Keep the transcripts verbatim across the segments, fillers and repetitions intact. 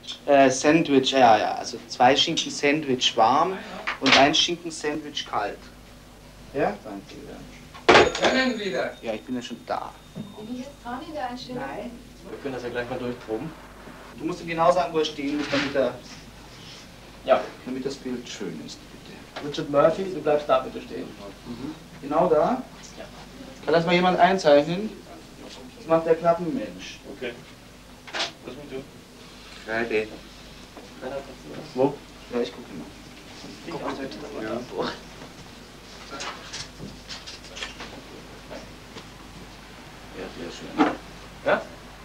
Äh, Sandwich, ja, ja, also zwei Schinken Sandwich warm und ein Schinken Sandwich kalt. Ja, danke. Wir können wieder. Ja, ich bin ja schon da. Bin ich jetzt dran in der Einstellung? Nein. Wir können das ja gleich mal durchproben. Du musst ihm genau sagen, wo er stehen muss, damit, er, Ja. damit das Bild schön ist, bitte. Richard Murphy, du bleibst da bitte stehen. Mhm. Genau da? Ja. Kann das mal jemand einzeichnen? Das macht der Klappenmensch. Okay. Was mit du? Friday. Wo? Ja, ich gucke mal. Guck mal, bitte da mal Ja. davor. Ja, sehr schön. Ja?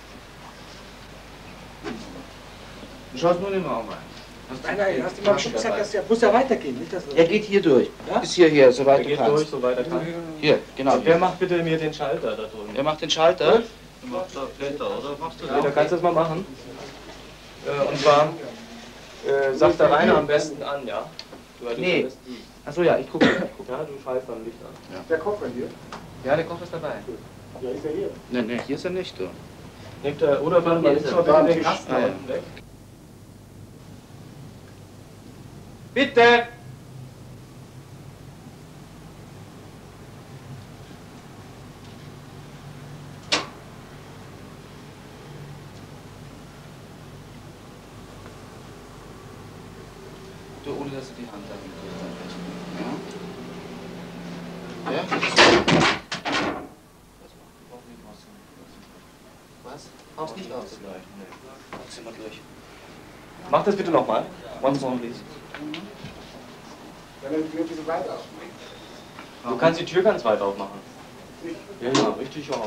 Du schaust nur in den Raum rein. Nein, nein, hast du mal schon gesagt, dass der Bus ja weitergeht, nicht das? Er geht hier durch. Ja? Bis hierher, soweit Er du geht kannst. durch, soweit er kann. Hier, genau. Und wer macht bitte mir den Schalter da drüben? Wer macht den Schalter? Du machst da Peter, oder? Machst du das? Peter, kannst du das mal machen? Äh, und zwar, äh, sagt der Rainer am besten an, ja? Du, du Nee. schaltest die. Achso, ja, ich gucke. Ja, du schaltest am Licht an. Der Koffer hier? Ja, der Koch ist dabei. Ja, ist er hier. Nein, nein, hier ist er nicht. Du. Nimmt er, oder warte mal, Hier ist nimmst er. du mal bitte Da den am Kasten Tisch. da Ah, unten weg. Bitte! Du, ohne dass du die Hand da ja? Ja? Was? Haust nicht aus. Zieh mal durch. Mach das bitte nochmal. Once more, please. Dann nimmt ein bisschen weiter auf. Du kannst die Tür ganz weit aufmachen. Ja, ja, richtig auf.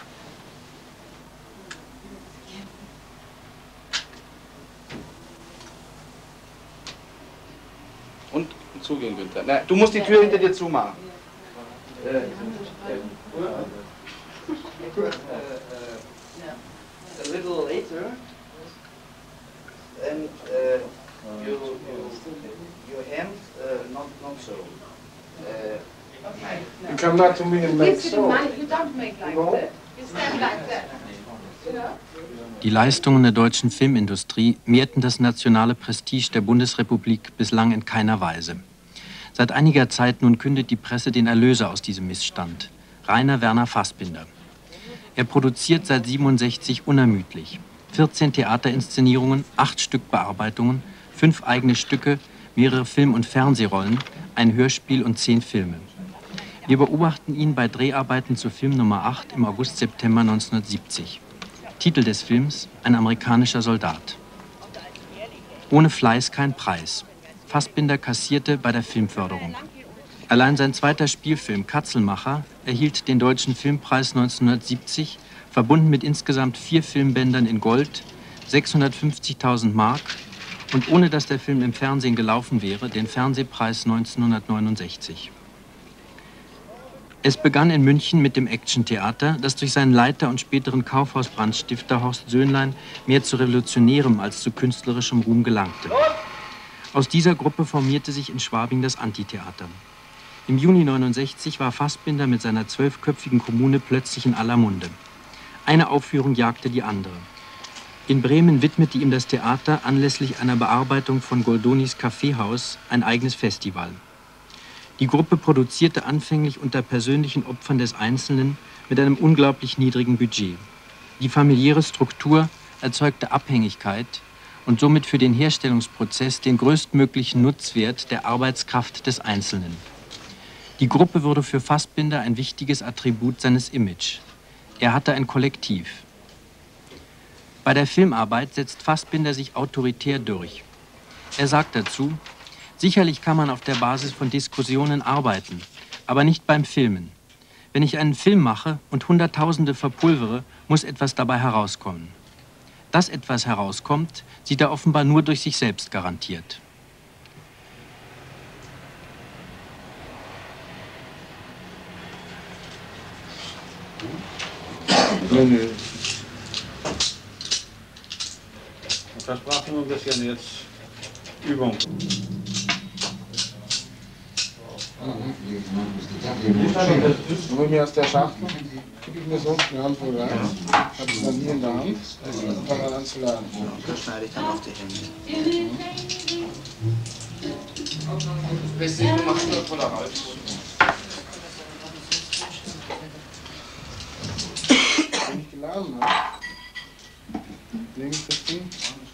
Und zugehen, Günther. Nein, du musst die Tür hinter dir zumachen. Äh, a little later, and uh, you, you, your hand uh, not not so. Uh, You come back to me and make Gives you the so. money, you don't make like that. You stand like that. You know? Die Leistungen der deutschen Filmindustrie mehrten das nationale Prestige der Bundesrepublik bislang in keiner Weise. Seit einiger Zeit nun kündet die Presse den Erlöser aus diesem Missstand, Rainer Werner Fassbinder. Er produziert seit siebenundsechzig unermüdlich. vierzehn Theaterinszenierungen, acht Stück Bearbeitungen, fünf eigene Stücke, mehrere Film- und Fernsehrollen, ein Hörspiel und zehn Filme. Wir beobachten ihn bei Dreharbeiten zu Film Nummer acht im August-September neunzehnhundertsiebzig. Titel des Films: Ein amerikanischer Soldat. Ohne Fleiß kein Preis. Fassbinder kassierte bei der Filmförderung. Allein sein zweiter Spielfilm Katzelmacher erhielt den Deutschen Filmpreis neunzehnhundertsiebzig, verbunden mit insgesamt vier Filmbändern in Gold, sechshundertfünfzigtausend Mark und ohne dass der Film im Fernsehen gelaufen wäre, den Fernsehpreis neunzehnhundertneunundsechzig. Es begann in München mit dem Action-Theater, das durch seinen Leiter und späteren Kaufhausbrandstifter Horst Söhnlein mehr zu revolutionärem als zu künstlerischem Ruhm gelangte. Aus dieser Gruppe formierte sich in Schwabing das Antitheater. Im Juni neunundsechzig war Fassbinder mit seiner zwölfköpfigen Kommune plötzlich in aller Munde. Eine Aufführung jagte die andere. In Bremen widmete ihm das Theater anlässlich einer Bearbeitung von Goldonis Kaffeehaus ein eigenes Festival. Die Gruppe produzierte anfänglich unter persönlichen Opfern des Einzelnen mit einem unglaublich niedrigen Budget. Die familiäre Struktur erzeugte Abhängigkeit und somit für den Herstellungsprozess den größtmöglichen Nutzwert der Arbeitskraft des Einzelnen. Die Gruppe wurde für Fassbinder ein wichtiges Attribut seines Image. Er hatte ein Kollektiv. Bei der Filmarbeit setzt Fassbinder sich autoritär durch. Er sagt dazu: Sicherlich kann man auf der Basis von Diskussionen arbeiten, aber nicht beim Filmen. Wenn ich einen Film mache und Hunderttausende verpulvere, muss etwas dabei herauskommen. Dass etwas herauskommt, sieht er offenbar nur durch sich selbst garantiert. Nee, nee. Ich versprach nur ein bisschen jetzt Übung. Mhm. Hol mir aus der Schachtel, gebe ich mir so eine Handvoll rein, habe es dann hier in der Hand und fange dann an zu laden. Das schneide ich dann auf die Hände. Beste, du machst nur voller Ralf. Wenn ich geladen habe, nehme ich das Ding.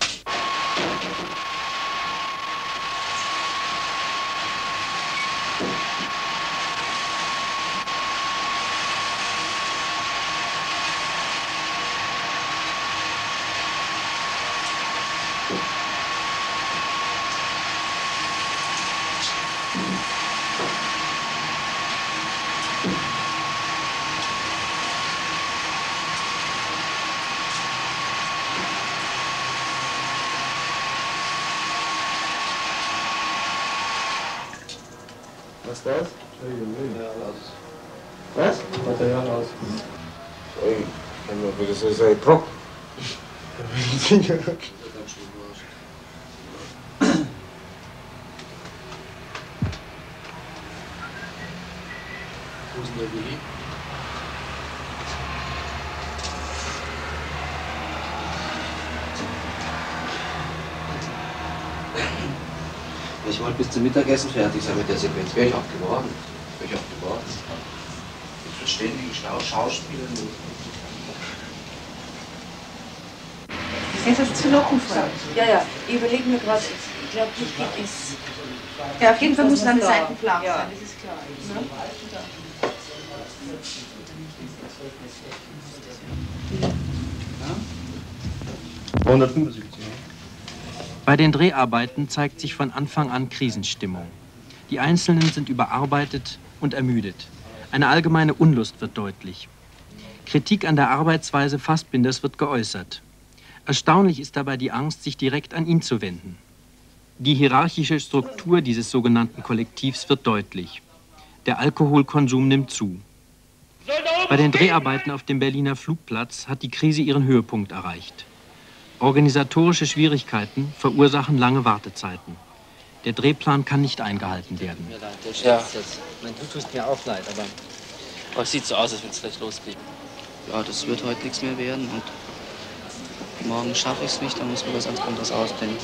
Was ist das? Was? Material aus. Oi, das ist ein Prop. Wo ist denn der Willi? Ich wollte bis zum Mittagessen fertig sein mit der Sequenz. Wäre ich auch geworden. Wäre ich auch geworden. Mit verständigen Schau Schauspielern. Ist das zu locken voll? Ja, ja, ich überlege mir gerade, ich glaube, wichtig ist. Ja, auf jeden Fall müssen dann die da- Seiten flach ja. sein, das ist klar. Ne? hundertfünfundsiebzig. Bei den Dreharbeiten zeigt sich von Anfang an Krisenstimmung. Die Einzelnen sind überarbeitet und ermüdet. Eine allgemeine Unlust wird deutlich. Kritik an der Arbeitsweise Fassbinders wird geäußert. Erstaunlich ist dabei die Angst, sich direkt an ihn zu wenden. Die hierarchische Struktur dieses sogenannten Kollektivs wird deutlich. Der Alkoholkonsum nimmt zu. Bei den Dreharbeiten auf dem Berliner Flugplatz hat die Krise ihren Höhepunkt erreicht. Organisatorische Schwierigkeiten verursachen lange Wartezeiten. Der Drehplan kann nicht eingehalten werden. Mir leid, der Ja. stürzt jetzt. Mein, du tust mir auch leid, aber, aber es sieht so aus, als wenn es gleich losgeht. Ja, das wird heute nichts mehr werden und morgen schaffe ich es nicht, dann muss man was anderes ausdenken.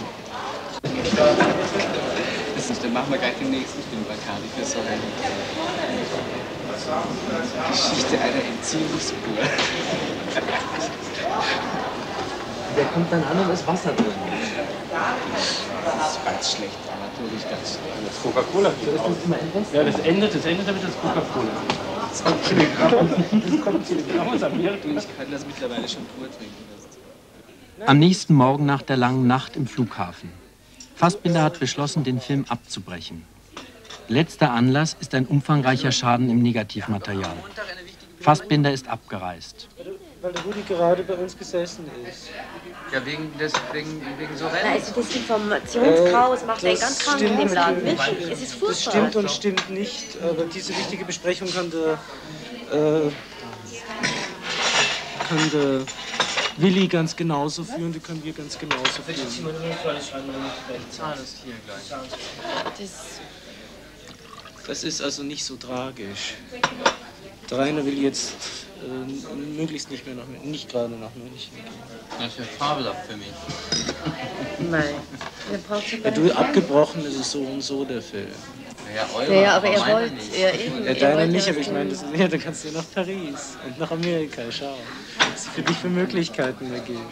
Das ist, dann machen wir gleich den nächsten Film bei Kali für so eine Geschichte einer Entziehungsspur. Der kommt dann an und ist Wasser drin. Das ist ganz schlecht, dramaturgisch ganz schlecht. Das Coca-Cola. Ja, das endet, das endet damit das Coca-Cola. Das kommt Telegramm. Das kommt Telegramm aus Amerika. Ich kann das mittlerweile schon pur trinken. Am nächsten Morgen nach der langen Nacht im Flughafen. Fassbinder hat beschlossen, den Film abzubrechen. Letzter Anlass ist ein umfangreicher Schaden im Negativmaterial. Fassbinder ist abgereist. Weil der Rudi gerade bei uns gesessen ist. Ja, wegen, des, wegen, wegen so Na, also das Informationschaos Äh, macht einen das ganz krank stimmt in dem Laden. natürlich. Wirklich, es ist Das furchtbar. stimmt und stimmt nicht, aber diese wichtige Besprechung kann der, äh, kann der Willi ganz genauso führen, die können wir ganz genauso führen. Die Zahl ist hier gleich. Das, Das ist also nicht so tragisch. Der Rainer will jetzt äh, möglichst nicht mehr nach München, nicht gerade nach München gehen. Das wäre fabelhaft für mich. nein, der braucht schon Ja, du, abgebrochen ist es so und so, der Film. Ja, eure, Ja, ja, aber aber er meiner wollte, nicht. ja eben. Ja, er deiner wollte nicht, was aber ich meine, tun. das, ja, da kannst du ja nach Paris und nach Amerika schauen. Was es für dich für Möglichkeiten da gibt.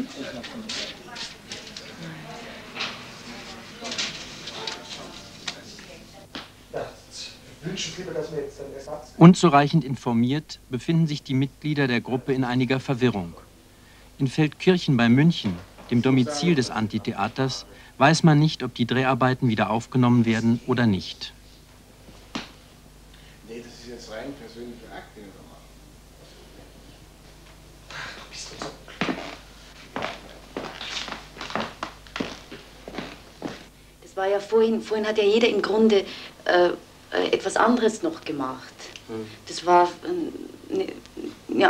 Unzureichend informiert befinden sich die Mitglieder der Gruppe in einiger Verwirrung. In Feldkirchen bei München, dem Domizil des Antitheaters, weiß man nicht, ob die Dreharbeiten wieder aufgenommen werden oder nicht. Nee, das ist jetzt rein persönlicher Akt, den wir da machen. Du bist so. Das war ja vorhin, vorhin hat ja jeder im Grunde äh, äh, etwas anderes noch gemacht. Das war eine, eine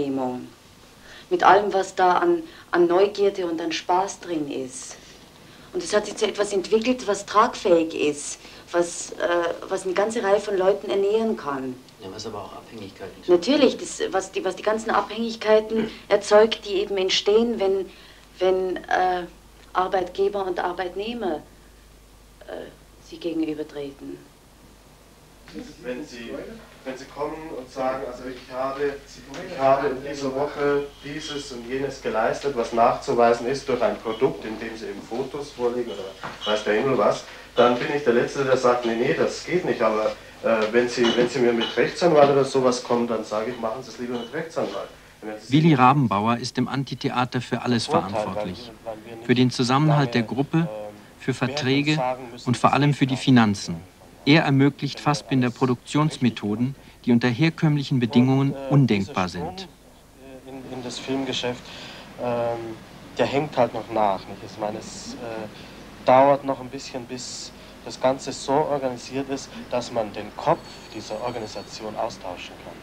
Amateurunternehmung. Mit allem, was da an, an Neugierde und an Spaß drin ist. Und es hat sich zu etwas entwickelt, was tragfähig ist, was, äh, was eine ganze Reihe von Leuten ernähren kann. Ja, was aber auch Abhängigkeiten ist. Natürlich, das, was, die, was die ganzen Abhängigkeiten erzeugt, die eben entstehen, wenn, wenn äh, Arbeitgeber und Arbeitnehmer äh, sich gegenübertreten. Wenn Sie, wenn Sie kommen und sagen, also ich habe, ich habe in dieser Woche dieses und jenes geleistet, was nachzuweisen ist durch ein Produkt, in dem Sie eben Fotos vorlegen oder weiß der Himmel was, dann bin ich der Letzte, der sagt, nee, nee, das geht nicht, aber äh, wenn, Sie, wenn Sie mir mit Rechtsanwalt oder sowas kommen, dann sage ich, machen Sie es lieber mit Rechtsanwalt. Willi Rabenbauer ist im Antitheater für alles verantwortlich. Für den Zusammenhalt der Gruppe, für Verträge und vor allem für die Finanzen. Er ermöglicht Fassbinder Produktionsmethoden, die unter herkömmlichen Bedingungen und, äh, undenkbar sind. In, in das Filmgeschäft, ähm, der hängt halt noch nach. Nicht? Ich meine, es äh, dauert noch ein bisschen, bis das Ganze so organisiert ist, dass man den Kopf dieser Organisation austauschen kann.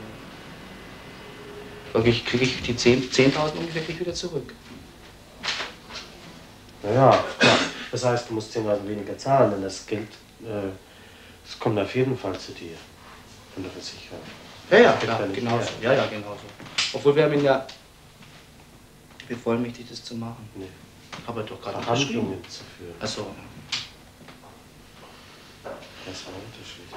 Folglich kriege ich die zehntausend ungefähr krieg ich wieder zurück. Naja, klar. Das heißt, du musst zehntausend weniger zahlen, denn das Geld, äh, das kommt auf jeden Fall zu dir. Von der Versicherung. Ja, ja, klar, genauso. Ja, ja, genauso. Obwohl wir haben ihn ja bevollmächtigt, das zu machen. Nee. Aber doch gerade Verhandlungen zu führen. Achso. Das ist ein Unterschied.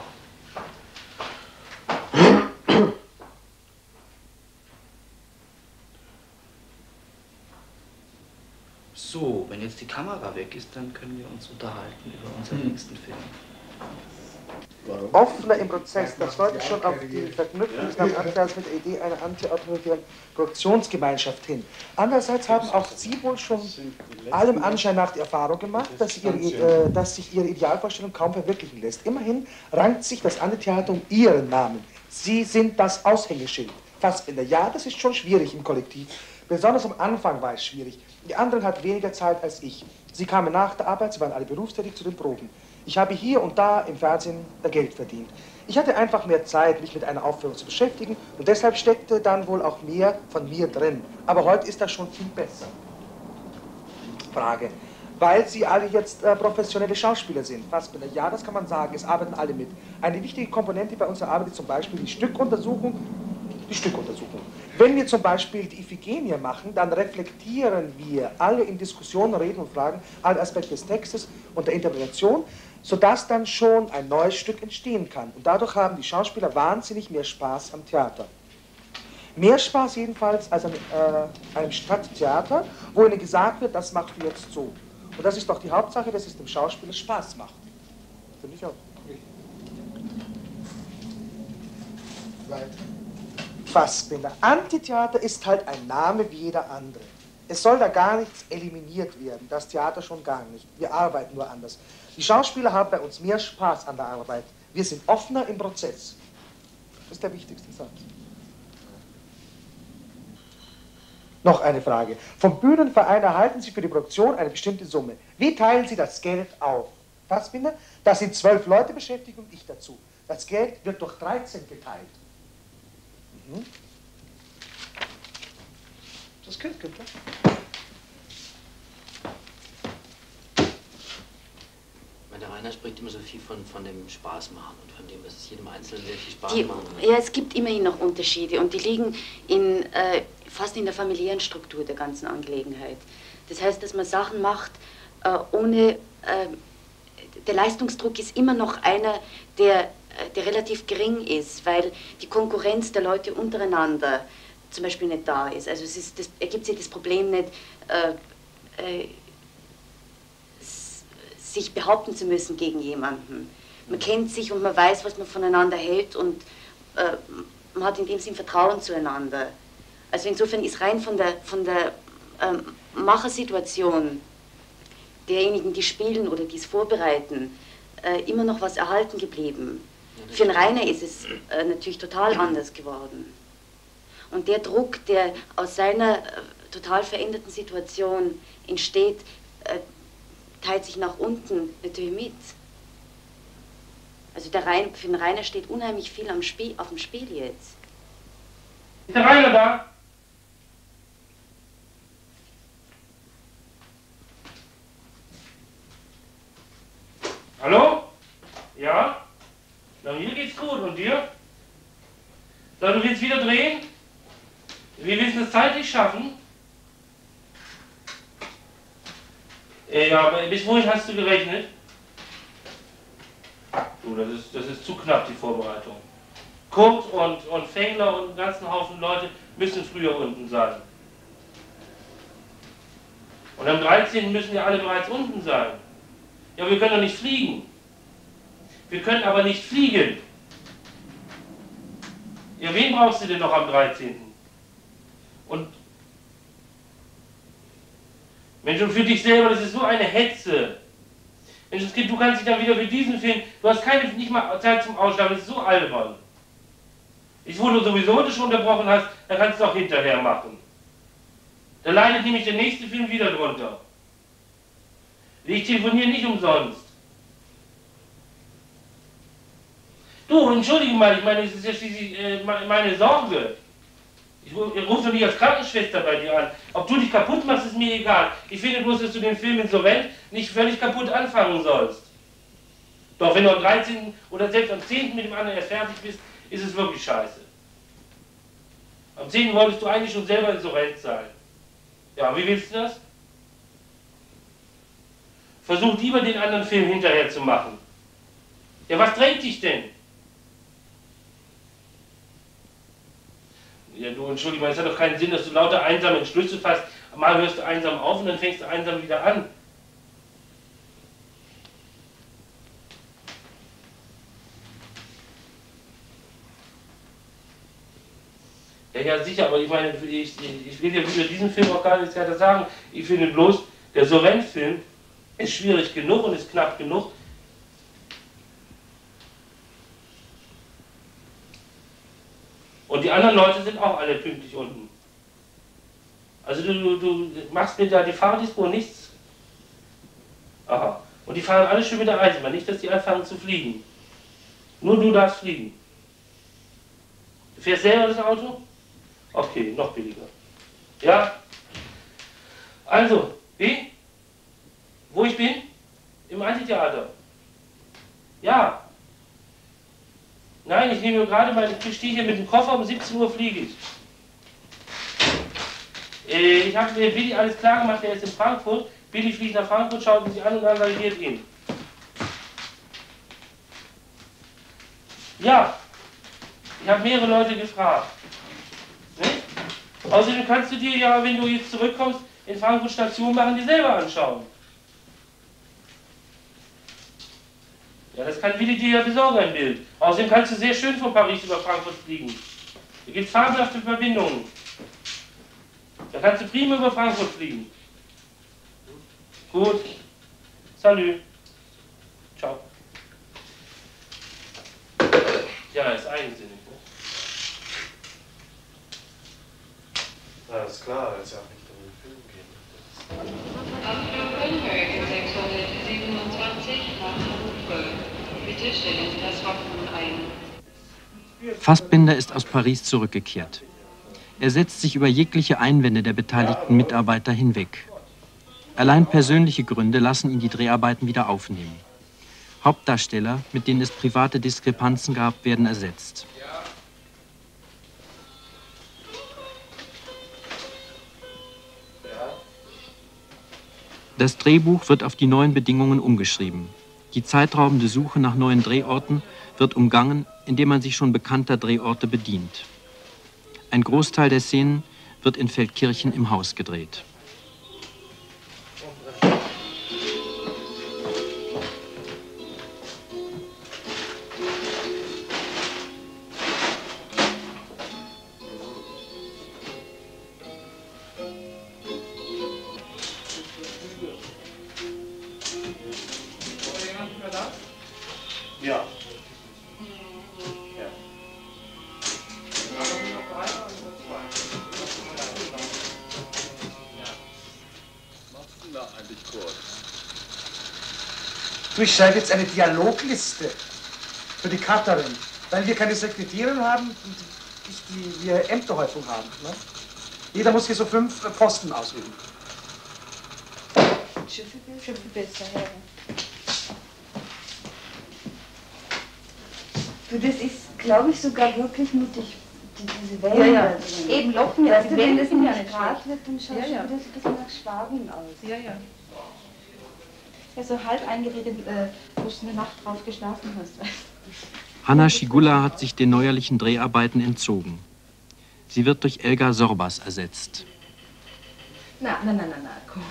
So, wenn jetzt die Kamera weg ist, dann können wir uns unterhalten über unseren hm. nächsten Film. Offener im Prozess, das deutet schon auf die Verknüpfung des Anteils mit der Idee einer antiautoritären Produktionsgemeinschaft hin. Andererseits haben auch Sie wohl schon allem Anschein nach die Erfahrung gemacht, dass, ihre, äh, dass sich Ihre Idealvorstellung kaum verwirklichen lässt. Immerhin rankt sich das Antitheater um Ihren Namen. Sie sind das Aushängeschild. Fassbinder. Ja, das ist schon schwierig im Kollektiv. Besonders am Anfang war es schwierig. Die anderen hatten weniger Zeit als ich. Sie kamen nach der Arbeit, sie waren alle berufstätig zu den Proben. Ich habe hier und da im Fernsehen Geld verdient. Ich hatte einfach mehr Zeit, mich mit einer Aufführung zu beschäftigen und deshalb steckte dann wohl auch mehr von mir drin. Aber heute ist das schon viel besser. Frage. Weil Sie alle jetzt äh, professionelle Schauspieler sind. Fassbinder. Ja, das kann man sagen. Es arbeiten alle mit. Eine wichtige Komponente bei unserer Arbeit ist zum Beispiel die Stückuntersuchung. Die Stückuntersuchung. Wenn wir zum Beispiel die Iphigenie machen, dann reflektieren wir alle in Diskussionen, Reden und Fragen alle Aspekte des Textes und der Interpretation, sodass dann schon ein neues Stück entstehen kann. Und dadurch haben die Schauspieler wahnsinnig mehr Spaß am Theater. Mehr Spaß jedenfalls als an äh, einem Stadttheater, wo ihnen gesagt wird, das machst du jetzt so. Und das ist doch die Hauptsache, dass es dem Schauspieler Spaß macht. Finde ich auch. Weiter. Fassbinder. Antitheater ist halt ein Name wie jeder andere. Es soll da gar nichts eliminiert werden, das Theater schon gar nicht. Wir arbeiten nur anders. Die Schauspieler haben bei uns mehr Spaß an der Arbeit. Wir sind offener im Prozess. Das ist der wichtigste Satz. Noch eine Frage. Vom Bühnenverein erhalten Sie für die Produktion eine bestimmte Summe. Wie teilen Sie das Geld auf? Fassbinder? Da sind zwölf Leute beschäftigt und ich dazu. Das Geld wird durch dreizehn geteilt. Mhm. Das Geld gibt es. Der Rainer spricht immer so viel von, von dem Spaß machen und von dem, dass es jedem Einzelnen wirklich Spaß die, machen. Ja, es gibt immerhin noch Unterschiede und die liegen in, äh, fast in der familiären Struktur der ganzen Angelegenheit. Das heißt, dass man Sachen macht, äh, ohne, äh, der Leistungsdruck ist immer noch einer, der, äh, der relativ gering ist, weil die Konkurrenz der Leute untereinander zum Beispiel nicht da ist. Also es ist, das, ergibt sich das Problem nicht, äh, äh, sich behaupten zu müssen gegen jemanden. Man kennt sich und man weiß, was man voneinander hält und äh, man hat in dem Sinn Vertrauen zueinander. Also insofern ist rein von der, von der ähm, Machersituation derjenigen, die spielen oder die es vorbereiten, äh, immer noch was erhalten geblieben. Für den Rainer ist es äh, natürlich total anders geworden. Und der Druck, der aus seiner äh, total veränderten Situation entsteht, äh, teilt sich nach unten natürlich mit. Also der Rainer, für den Rainer steht unheimlich viel am Spiel, auf dem Spiel jetzt. Ist der Rainer da? Hallo? Ja? Na, mir geht's gut. Und dir? Sag, du willst wieder drehen? Wir willst das zeitlich schaffen? Ja, aber bis wohin hast du gerechnet? Du, das ist, das ist zu knapp, die Vorbereitung. Kurt und, und Fengler und einen ganzen Haufen Leute müssen früher unten sein. Und am dreizehnten müssen ja alle bereits unten sein. Ja, wir können doch nicht fliegen. Wir können aber nicht fliegen. Ja, wen brauchst du denn noch am dreizehnten? Und Mensch, und für dich selber, das ist so eine Hetze. Mensch, das Kind, du kannst dich dann wieder für diesen Film, du hast keine, nicht mal Zeit zum Ausschlafen, das ist so albern. Ich, wo du sowieso das schon unterbrochen hast, dann kannst du es auch hinterher machen. Da leidet nämlich der nächste Film wieder drunter. Ich telefoniere nicht umsonst. Du, entschuldige mal, ich meine, das ist ja schließlich äh, meine Sorge. Ich rufe doch nicht als Krankenschwester bei dir an. Ob du dich kaputt machst, ist mir egal. Ich finde bloß, dass du den Film Insolvent nicht völlig kaputt anfangen sollst. Doch wenn du am dreizehnten oder selbst am zehnten mit dem anderen erst fertig bist, ist es wirklich scheiße. Am zehnten wolltest du eigentlich schon selber insolvent sein. Ja, wie willst du das? Versuch lieber den anderen Film hinterher zu machen. Ja, was drängt dich denn? Ja, du, entschuldige mal, es hat doch keinen Sinn, dass du lauter einsame Entschlüsse fasst. Mal hörst du einsam auf und dann fängst du einsam wieder an. Ja, ja, sicher, aber ich meine, ich, ich will dir über diesen Film auch gar nichts weiter sagen. Ich finde bloß, der Sorrent-Film ist schwierig genug und ist knapp genug. Und die anderen Leute sind auch alle pünktlich unten. Also du, du, du machst mir da die Fahrdispo nichts. Aha. Und die fahren alle schön mit der Eisenbahn, nicht, dass die anfangen zu fliegen. Nur du darfst fliegen. Du fährst selber das Auto? Okay, noch billiger. Ja? Also, wie? Wo ich bin? Im Amphitheater. Ja. Nein, ich nehme gerade meine, ich stehe hier mit dem Koffer, um siebzehn Uhr fliege ich. Äh, ich habe mir Billy alles klar gemacht, der ist in Frankfurt. Billy fliegt nach Frankfurt, schaut ihn sich an und engagiert ihn. Ja, ich habe mehrere Leute gefragt. Nicht? Außerdem kannst du dir ja, wenn du jetzt zurückkommst, in Frankfurt Station machen, die selber anschauen. Ja, das kann Willi dir ja besorgen, ein Bild. Außerdem kannst du sehr schön von Paris über Frankfurt fliegen. Da gibt es fabelhafte Verbindungen. Da kannst du prima über Frankfurt fliegen. Gut. Salü. Ciao. Ja, ist eigensinnig, ne? Ja, ist klar, weil es ja auch nicht um den Film geht. Auf Kölnhöhe sechshundertsiebenundzwanzig nach Hannover. Bitte stellen Sie das Wappen ein. Fassbinder ist aus Paris zurückgekehrt. Er setzt sich über jegliche Einwände der beteiligten Mitarbeiter hinweg. Allein persönliche Gründe lassen ihn die Dreharbeiten wieder aufnehmen. Hauptdarsteller, mit denen es private Diskrepanzen gab, werden ersetzt. Das Drehbuch wird auf die neuen Bedingungen umgeschrieben. Die zeitraubende Suche nach neuen Drehorten wird umgangen, indem man sich schon bekannter Drehorte bedient. Ein Großteil der Szenen wird in Feldkirchen im Haus gedreht. Ja. Du, ich schreibe jetzt eine Dialogliste für die Cutterin, weil wir keine Sekretärin haben und die, wir Ämterhäufung haben. Ne? Jeder muss hier so fünf Posten ausüben. Schimpfe besser, Herr. Du, das ist, glaube ich, sogar wirklich mutig, die, diese Ja, Wände. ja. Eben, Locken, ja, Weißt die du, wenn Wände das sind ja nicht nicht Grad schlecht. wird, dann schaut Ja, es ja. wieder so ein bisschen nach Schwaben aus. Ja, ja. Ja, so halb eingeredet, äh, wo du eine Nacht drauf geschlafen hast. Weißt du? Hanna Schigula hat sich den neuerlichen Dreharbeiten entzogen. Sie wird durch Elga Sorbas ersetzt. Na, na, na, na, na, komm.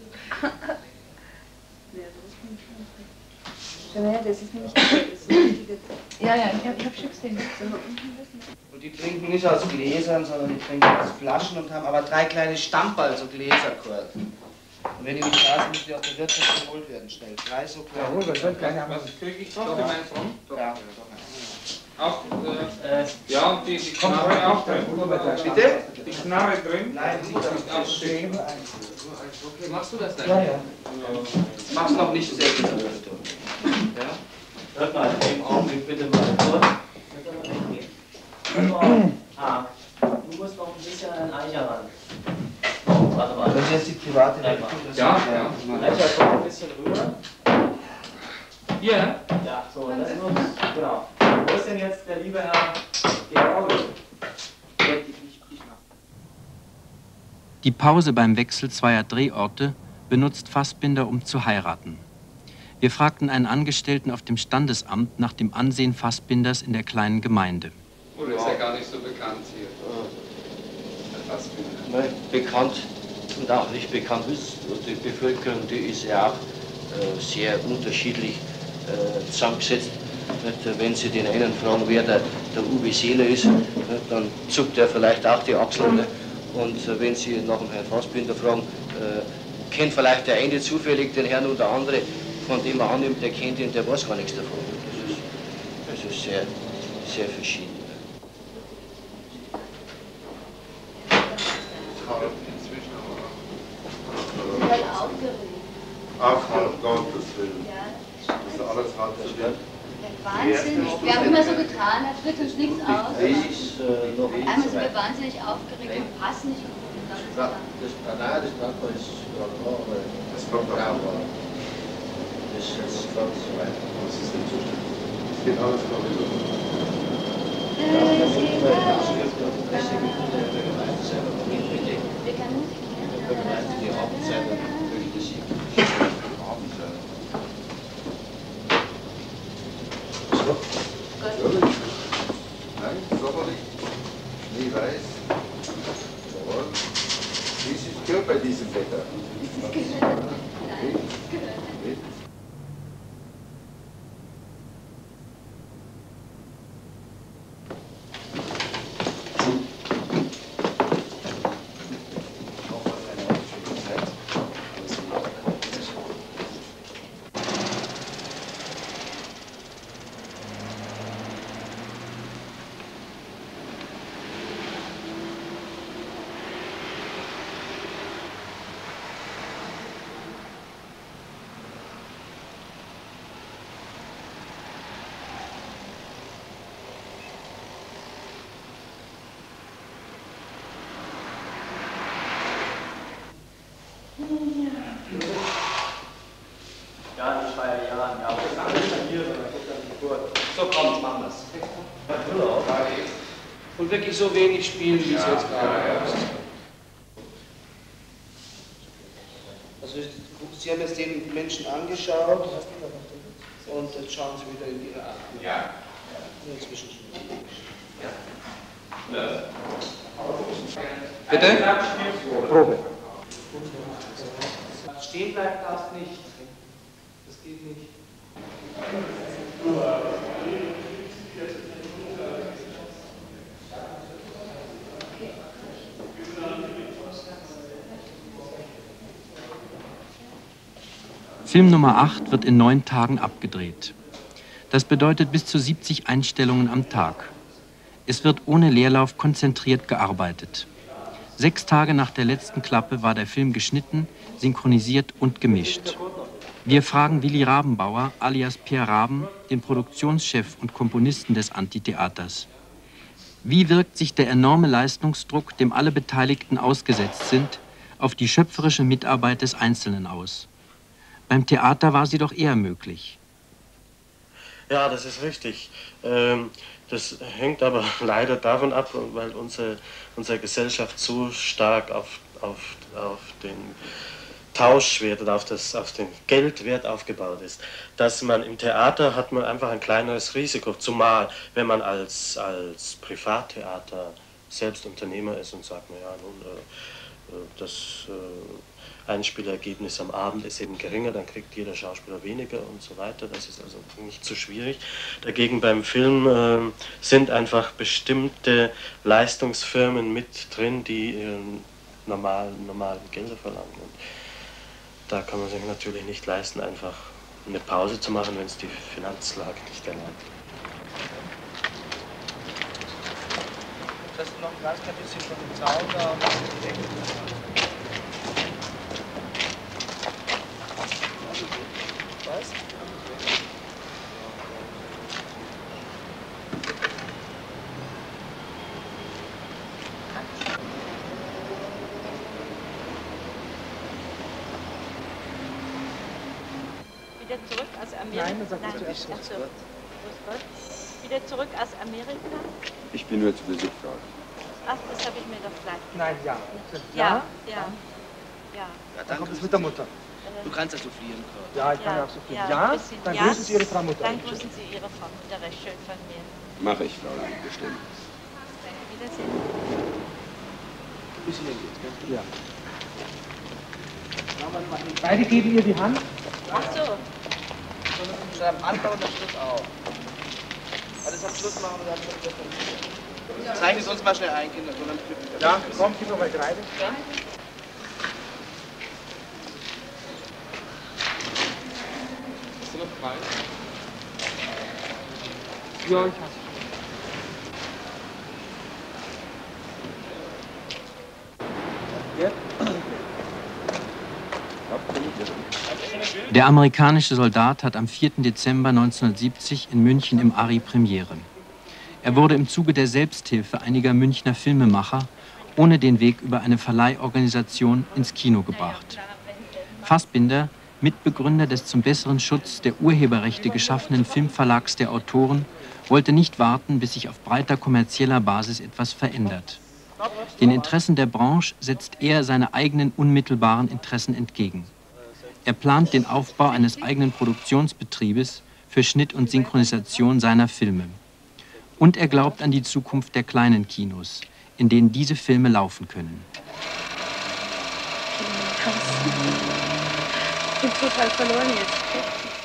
Ja, das ist nämlich das Richtige. Ja, ja, ich hab, ich hab schon gesehen. Und die trinken nicht aus Gläsern, sondern die trinken aus Flaschen und haben aber drei kleine Stamperl, so Gläserkorb. Und wenn die nicht da sind, müssen die aus der Wirtschaft geholt werden, schnell. Drei so kleine. Jawohl, was soll kleine haben? Was kriege ich doch? Ja. Ja. Auch, äh, ja, und die, die Knarre auch drin. Bitte? Die Knarre drin? Nein, die nicht ausstehen. Okay, machst du das dann? Ja, ja. Ich mach's noch nicht sehr gut. Ja? Hört mal, im Augenblick bitte mal kurz. Ah, du musst noch ein bisschen an den Eicher ran. Oh, warte mal. Das ist jetzt die private Einmal. Ja, ja. Eicher, komm ein bisschen rüber. Hier? Ja, so, und das muss, genau. Wo ist denn jetzt der liebe Herr Georg? Die Pause beim Wechsel zweier Drehorte benutzt Fassbinder, um zu heiraten. Wir fragten einen Angestellten auf dem Standesamt nach dem Ansehen Fassbinders in der kleinen Gemeinde. Oder ist er gar nicht so bekannt hier? Der Fassbinder. Nein, bekannt und auch nicht bekannt ist. Die Bevölkerung, die ist ja auch äh, sehr unterschiedlich äh, zusammengesetzt. Nicht, wenn Sie den einen fragen, wer der, der Uwe Seeler ist, nicht, dann zuckt er vielleicht auch die Achseln. Nicht? Und äh, wenn Sie nach dem Herrn Fassbinder fragen, äh, kennt vielleicht der eine zufällig den Herrn und der andere, von dem er annimmt, der kennt ihn, der weiß gar nichts davon. Das ist, das ist sehr, sehr verschieden. Ach, um Gottes Willen. Das ist alles hart zu werden. Wahnsinnig. Wir haben immer so getan, er tritt uns nichts aus. Das ist äh, noch nicht Einmal so sind wir weit. wahnsinnig aufgeregt und passen nicht gut. Und dann ist Ja, er das, nein, das Traktor ist gerade da, aber das kommt auch aber das ist jetzt gerade so weit. Was ist denn Zustand? Es geht alles gerade so. Ja, das ist bei der Presse mit der Gemeinde selber. Bitte. Wir können nicht Der Gemeinde die Abendzeit möchte sie. Abendzeit. So. Natürlich. Nein, sommerlich. Nie weiß. Jawohl. Wie ist es gehört bei diesem Wetter? Ja, die Schweier, ja, ja. Aber das andere ist dann hier, dann guckt dann die Kur. So, komm, machen wir's. Und wirklich so wenig spielen, wie es Ja, jetzt gerade ja, ja. ist. Also, Sie haben jetzt den Menschen angeschaut und jetzt schauen Sie wieder in Ihre Akten. Ja. Inzwischen schon. Ja. Bitte? Probe. Stehen bleiben darfst nicht. Das geht nicht. Film Nummer acht wird in neun Tagen abgedreht. Das bedeutet bis zu siebzig Einstellungen am Tag. Es wird ohne Leerlauf konzentriert gearbeitet. Sechs Tage nach der letzten Klappe war der Film geschnitten, synchronisiert und gemischt. Wir fragen Willi Rabenbauer, alias Pierre Raben, den Produktionschef und Komponisten des Antitheaters. Wie wirkt sich der enorme Leistungsdruck, dem alle Beteiligten ausgesetzt sind, auf die schöpferische Mitarbeit des Einzelnen aus? Beim Theater war sie doch eher möglich. Ja, das ist richtig. Ähm, das hängt aber leider davon ab, weil unsere, unsere Gesellschaft so stark auf, auf, auf den Tauschwert oder auf, das, auf den Geldwert aufgebaut ist, dass man im Theater hat man einfach ein kleineres Risiko, zumal wenn man als, als Privattheater selbst Unternehmer ist und sagt, naja, nun, äh, das äh, Einspielergebnis am Abend ist eben geringer, dann kriegt jeder Schauspieler weniger und so weiter, das ist also nicht so schwierig. Dagegen beim Film äh, sind einfach bestimmte Leistungsfirmen mit drin, die ihren normalen, normalen Gelder verlangen. Und da kann man sich natürlich nicht leisten, einfach eine Pause zu machen, wenn es die Finanzlage nicht erlaubt. Das ist noch ein ganz klein bisschen von dem Zaun da und dann die Decke. Was? Wieder zurück aus Amerika? Nein, man sagt Nein. zuerst Ach so. Grüß Gott. Wieder zurück aus Amerika? Ich bin nur zu Besuch da. Ach, das habe ich mir doch gleich. Nein, ja. Ja, ja. Ja. Ja, dann kommt es mit der Mutter. Du kannst ja soufflieren, Kurt. Ja, ich kann ja auch so viel. Ja, Ja, ein bisschen. dann Ja. grüßen Sie Ihre Frau Mutter. Dann grüßen Sie Ihre Frau Mutter recht schön von mir. Mache ich, Fräulein, bestimmt. Danke, Wiedersehen. Bis hierhin geht's, gell? Ja. Beide geben ihr die Hand. Ach so. Am Anfang und am Schluss auch. Alles am Schluss machen und dann... Zeichnen Sie uns mal schnell ein, Kinder. So, dann Ja, komm, gib mir mal Kreide. Ja. Hast du noch frei? Ja, ich hasse. Der amerikanische Soldat hat am vierten Dezember neunzehnhundertsiebzig in München im Ari Premiere. Er wurde im Zuge der Selbsthilfe einiger Münchner Filmemacher ohne den Weg über eine Verleihorganisation ins Kino gebracht. Fassbinder, Mitbegründer des zum besseren Schutz der Urheberrechte geschaffenen Filmverlags der Autoren, wollte nicht warten, bis sich auf breiter kommerzieller Basis etwas verändert. Den Interessen der Branche setzt er seine eigenen unmittelbaren Interessen entgegen. Er plant den Aufbau eines eigenen Produktionsbetriebes für Schnitt und Synchronisation seiner Filme. Und er glaubt an die Zukunft der kleinen Kinos, in denen diese Filme laufen können. Ich bin total verloren jetzt.